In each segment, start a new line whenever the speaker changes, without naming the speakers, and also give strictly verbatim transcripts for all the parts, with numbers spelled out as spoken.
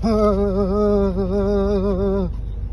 Uh,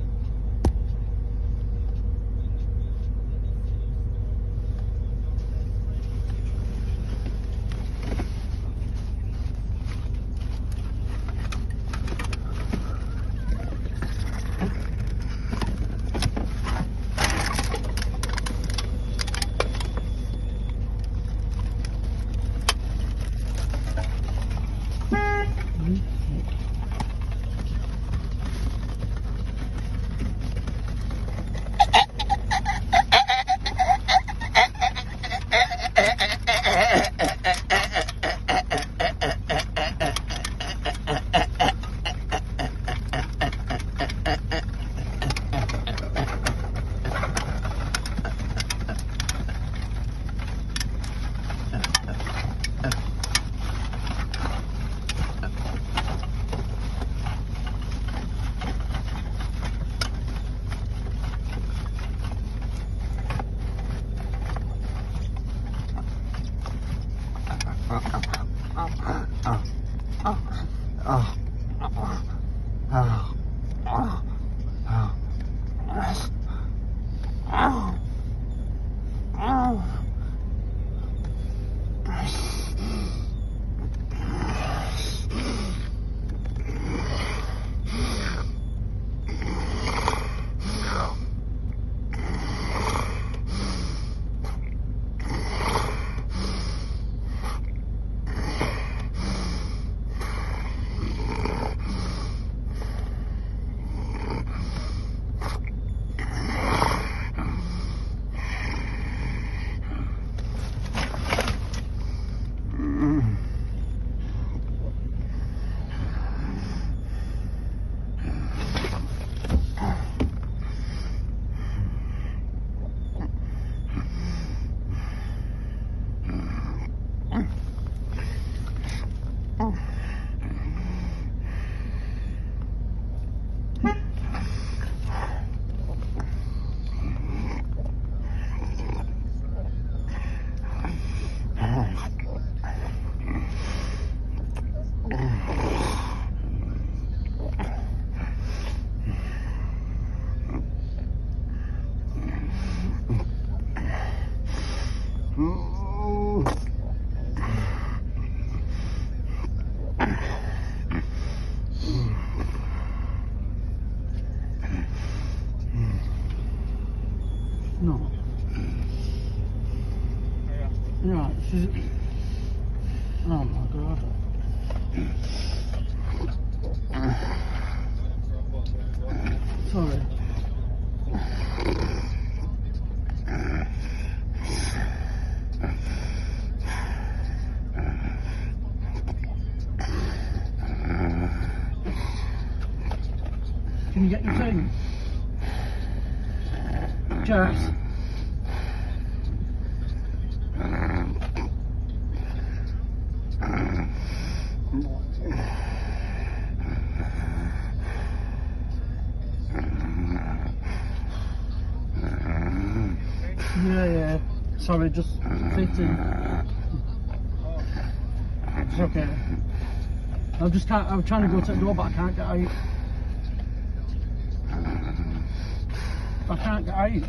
No. Yeah, she's... Oh my God. Sorry. Can you get your thing? Jess. Yeah, yeah. Sorry, just fitting. It's okay. I just can't. I'm trying to go to the door, but I can't get out. I can't get out.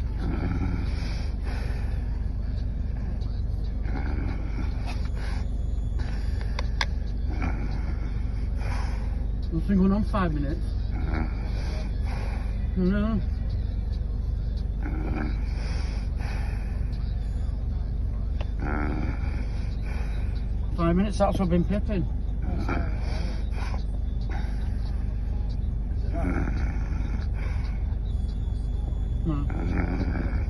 It's been going on five minutes. No. Five minutes, that's what I've been pipping. No.